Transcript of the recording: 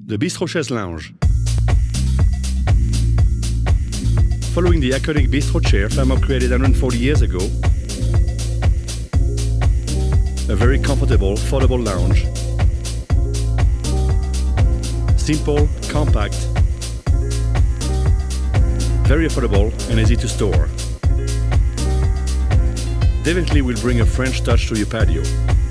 The Bistro Chaise Lounge. Following the iconic bistro chair Fairmont created 140 years ago, a very comfortable, foldable lounge. Simple, compact, very affordable and easy to store. Definitely will bring a French touch to your patio.